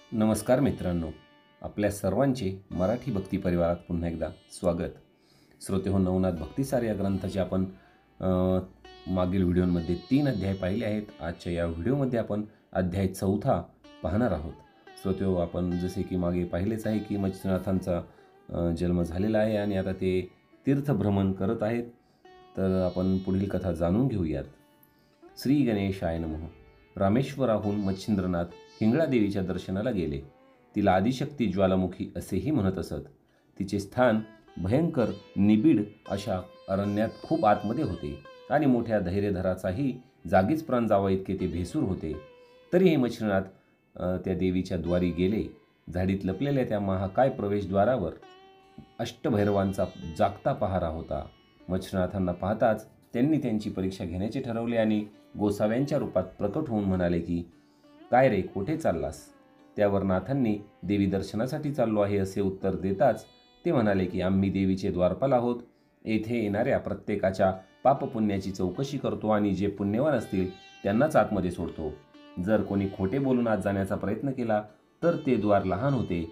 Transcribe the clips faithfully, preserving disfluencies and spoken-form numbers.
नमस्कार मित्रांनो, आपल्या सर्वांचे मराठी भक्ती परिवारात पुन्हा एकदा स्वागत. श्रोते हो, नवनाथ भक्तिसार या ग्रंथाचे आपण अ, मागील व्हिडिओमध्ये तीन अध्याय पाहिले आहेत. आजच्या या व्हिडिओमध्ये आपण अध्याय चौथा पाहणार आहोत. श्रोते हो, आपण जसे की मागे पाहिलेच आहे की मच्छिंद्रनाथांचा अ, जन्म झालेला आहे आणि आता ते तीर्थभ्रमण करत आहेत. तर आपण पुढील कथा जाणून घेऊयात. श्री गणेशाय नमः. रामेश्वराहून मच्छिंद्रनाथ हिंगळा देवीच्या दर्शनाला गेले. तिला आदिशक्ती ज्वालामुखी असेही म्हणत असत. तिचे स्थान भयंकर निबिड अशा अरण्यात खूप आतमध्ये होते आणि मोठ्या धैर्यधराचाही जागीच प्राण जावा इतके ते भेसूर होते. तरीही मच्छिंद्रनाथ अ, त्या देवीच्या द्वारी गेले. झाडीत लपलेल्या त्या महाकाय प्रवेशद्वारावर अष्टभैरवांचा जागता पहारा होता. मच्छिंद्रनाथांना पाहताच त्यांनी त्यांची परीक्षा घेण्याचे ठरवले आणि गोसाव्यांच्या रूपात प्रकट होऊन म्हणाले की, काय रे, कुठे चाललास? त्यावर नाथांनी देवी दर्शनासाठी चाललो आहे असे उत्तर देताच ते म्हणाले की, आम्ही देवीचे द्वारपाल आहोत. येथे येणाऱ्या प्रत्येकाच्या पापपुण्याची चौकशी करतो आणि जे पुण्यवान असतील त्यांनाच आतमध्ये सोडतो. जर कोणी खोटे बोलून आत जाण्याचा प्रयत्न केला तर ते द्वार लहान होते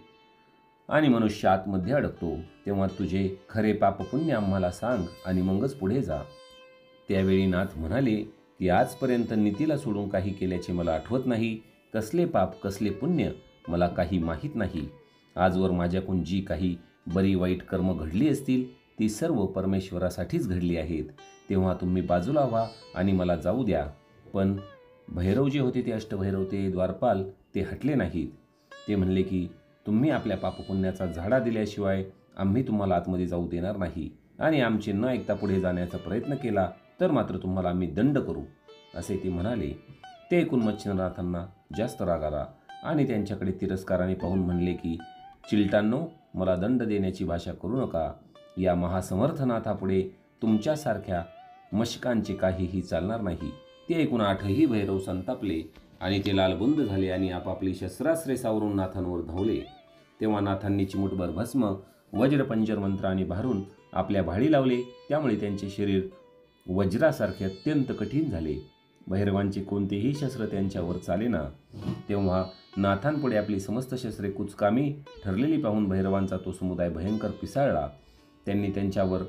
आणि मनुष्य आतमध्ये अडकतो. तेव्हा तुझे खरे पापपुण्य आम्हाला सांग आणि मगच पुढे जा. त्यावेळी नाथ म्हणाले की, आजपर्यंत नीतीला सोडून काही केल्याचे मला आठवत नाही. कसले पाप कसले पुण्य मला काही माहीत नाही. आजवर माझ्याकडून जी काही बरी वाईट कर्म घडली असतील ती सर्व परमेश्वरासाठीच घडली आहेत. तेव्हा तुम्ही बाजूला व्हा आणि मला जाऊ द्या. पण भैरव जे होते ते अष्टभैरव ते द्वारपाल ते हटले नाहीत. ते म्हणले की, तुम्ही आपल्या पापपुण्याचा झाडा दिल्याशिवाय आम्ही तुम्हाला आतमध्ये जाऊ देणार नाही आणि आमचे न ऐकता पुढे जाण्याचा प्रयत्न केला तर मात्र तुम्हाला आम्ही दंड करू असे ते म्हणाले. ते ऐकून मच्छिंद्रनाथांना जास्त राग आला आणि त्यांच्याकडे तिरस्काराने पाहून म्हणले की, चिलटांनो, मला दंड देण्याची भाषा करू नका. या महासमर्थनाथापुढे तुमच्यासारख्या मशकांचे काहीही चालणार नाही. ते ऐकून आठही भैरव संतापले आणि ते लालबुंद झाले आणि आपापली शस्त्रास्त्रे सावरून नाथांवर धावले. तेव्हा नाथांनी चिमुटभर भस्म वज्रपंजर मंत्राने भारून आपल्या भाळी लावले. त्यामुळे त्यांचे शरीर वज्रासारखे अत्यंत कठीण झाले. भैरवांचे कोणतेही शस्त्र त्यांच्यावर चालेना. तेव्हा नाथांपुढे आपली समस्त शस्त्रे कुचकामी ठरलेली पाहून भैरवांचा तो समुदाय भयंकर पिसाळला. त्यांनी त्यांच्यावर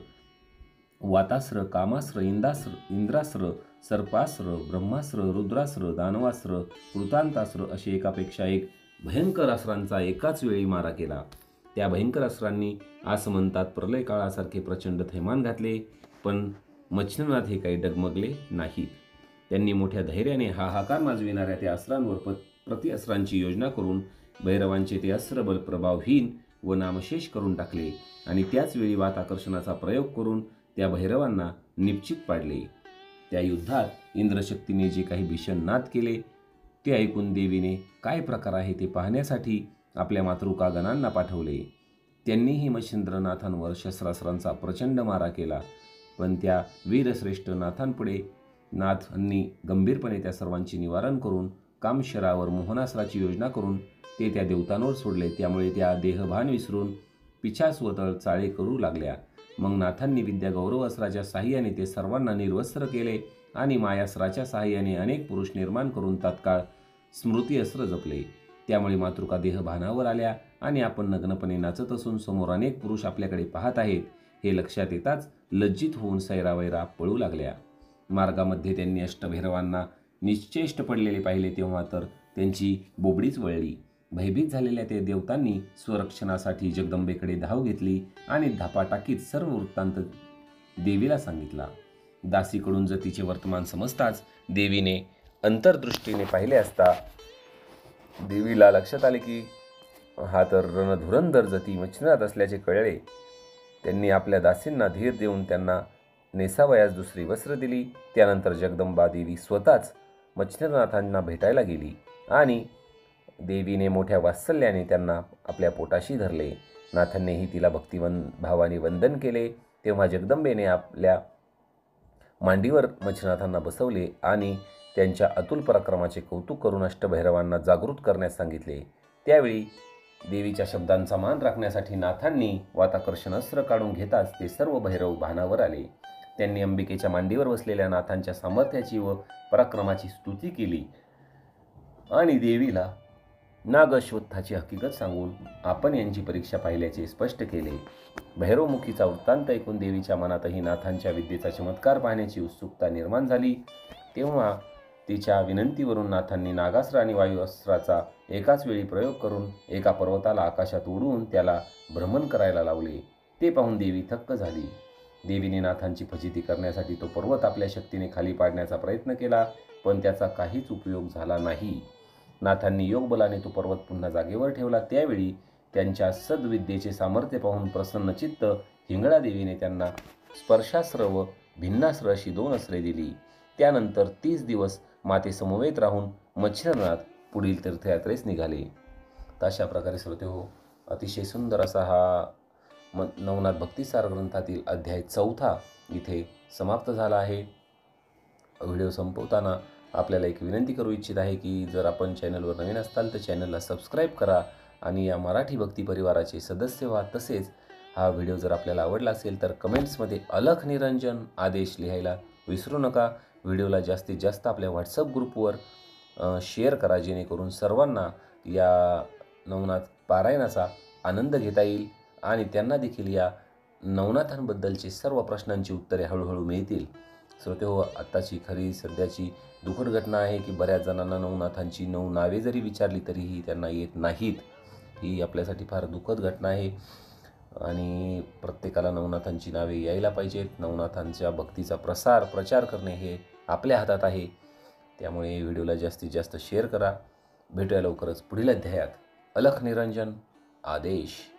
वातास्त्र, कामास्त्र, इंदास्त्र इंद्रास्त्र, सर्पास्त्र, ब्रह्मास्त्र, रुद्रास्त्र, दानवास्त्र, कृतांतास्त्र असे एकापेक्षा एक भयंकर अस्त्रांचा एकाच वेळी मारा केला. त्या भयंकर अस्त्रांनी आसमंतात प्रलय काळासारखे प्रचंड थैमान घातले. पण मच्छिंद्रनाथ हे काही डगमगले नाहीत. त्यांनी मोठ्या धैर्याने हाहाकार माजविणाऱ्या त्या अस्त्रांवर प प्रतिअस्त्रांची योजना करून भैरवांचे ते अस्त्रबल प्रभावहीन व नामशेष करून टाकले आणि त्याच वेळी वाताकर्षणाचा प्रयोग करून त्या भैरवांना निश्चित पाडले. त्या युद्धात इंद्रशक्तीने जे काही भीषण नाद केले ते ऐकून देवीने काय प्रकार आहे ते पाहण्यासाठी आपल्या मातृकागणांना पाठवले. त्यांनीही मच्छिंद्रनाथांवर शस्त्रास्त्रांचा प्रचंड मारा केला. पण त्या वीरश्रेष्ठ नाथांपुढे नाथांनी गंभीरपणे त्या सर्वांचे निवारण करून कामशरावर मोहनास्त्राची योजना करून ते त्या देवतांवर सोडले. त्यामुळे त्या देहभान विसरून पिछास्वतळ चाळे करू लागल्या. मग नाथांनी विद्या गौरवास्त्राच्या साह्याने ते सर्वांना निर्वस्त्र केले आणि मायास्त्राच्या साह्याने अनेक पुरुष निर्माण करून तात्काळ स्मृती अस्त्र जपले. त्यामुळे मातृका देहभानावर आल्या आणि आपण नग्नपणे नाचत असून समोर अनेक पुरुष आपल्याकडे पाहत आहेत हे लक्षात येताच लज्जित होऊन सैरावैरा पळू लागल्या. मार्गामध्ये त्यांनी अष्टभैरवांना निश्चेष्ट पडलेले पाहिले. तेव्हा तर त्यांची बोबडीच वळली. भयभीत झालेल्या त्या देवतांनी स्वरक्षणासाठी जगदंबेकडे धाव घेतली आणि धापाटाकीत सर्व वृत्तांत देवीला सांगितला. दासीकडून जतीचे वर्तमान समजताच देवीने अंतर्दृष्टीने पाहिले असता देवीला लक्षात आले की हा तर रणधुरंधर जती मच्छिंद्रनाथ असल्याचे कळले. त्यांनी आपल्या दासींना धीर देऊन त्यांना नेसावयास दुसरी वस्त्र दिली. त्यानंतर जगदंबा देवी स्वतःच मच्छिंद्रनाथांना भेटायला गेली आणि देवीने मोठ्या वात्सल्याने त्यांना आपल्या पोटाशी धरले. नाथांनीही तिला भक्तिवन भावाने वंदन केले. तेव्हा जगदंबेने आपल्या मांडीवर मच्छिंद्रनाथांना बसवले आणि त्यांच्या अतुल पराक्रमाचे कौतुक करून अष्टभैरवांना जागृत करण्यास सांगितले. त्यावेळी देवीच्या शब्दांचा मान राखण्यासाठी नाथांनी वाताकर्षण अस्त्र काढून घेताच ते सर्व भैरव भानावर आले. त्यांनी अंबिकेच्या मांडीवर बसलेल्या नाथांच्या सामर्थ्याची व पराक्रमाची स्तुती केली आणि देवीला नाग अश्वत्थाची हकीकत सांगून आपण यांची परीक्षा पाहिल्याचे स्पष्ट केले. भैरवमुखीचा वृत्तांत ऐकून देवीच्या मनातही नाथांच्या विद्येचा चमत्कार पाहण्याची उत्सुकता निर्माण झाली. तेव्हा तिच्या विनंतीवरून नाथांनी नागास्त्र आणि वायू अस्त्राचा एकाच वेळी प्रयोग करून एका पर्वताला आकाशात उडवून त्याला भ्रमण करायला लावले. ते पाहून देवी थक्क झाली. देवीने नाथांची फजिती करण्यासाठी तो पर्वत आपल्या शक्तीने खाली पाडण्याचा प्रयत्न केला, पण त्याचा काहीच उपयोग झाला नाही. नाथांनी योगबलाने तो पर्वत पुन्हा जागेवर ठेवला. त्यावेळी त्यांच्या सद्विद्येचे सामर्थ्य पाहून प्रसन्नचित्त हिंगळा देवीने त्यांना स्पर्शास्त्र व भिन्नास्त्र अशी दोन अस्त्रे दिली. त्यानंतर तीस दिवस माते समवेत राहून मच्छिंद्रनाथ पुढील तीर्थयात्रेस निघाले. तर अशा प्रकारे श्रोते हो, अतिशय सुंदर असा हा म नवनाथ भक्तिसार ग्रंथातील अध्याय चौथा इथे समाप्त झाला आहे. व्हिडिओ संपवताना आपल्याला एक विनंती करू इच्छित आहे की जर आपण चॅनलवर नवीन असाल तर चॅनलला सबस्क्राईब करा आणि या मराठी भक्ती परिवाराचे सदस्य व्हा. तसेच हा व्हिडिओ जर आपल्याला आवडला असेल तर कमेंट्समध्ये अलख निरंजन आदेश लिहायला विसरू नका. व्हिडिओला जास्तीत जास्त आपल्या व्हॉट्सअप ग्रुपवर शेअर करा, जेणेकरून सर्वांना या नवनाथ पारायणाचा आनंद घेता येईल आणि त्यांना देखील या नवनाथांबद्दलचे सर्व प्रश्नांची उत्तरे हळूहळू मिळतील. श्रोते हो, आत्ताची खरी सध्याची दुःखद घटना आहे की बऱ्याच जणांना नवनाथांची नऊ नावे जरी विचारली तरीही त्यांना येत नाहीत. ही आपल्यासाठी फार दुःखद घटना आहे आणि प्रत्येकाला नवनाथांची नावे यायला पाहिजेत. नवनाथांच्या भक्तीचा प्रसार प्रचार करणे हे आपल्या हातात आहे. त्यामुळे व्हिडिओला जास्तीत जास्त शेअर करा. भेटूया लवकरच पुढील अध्यायात. अलख निरंजन आदेश.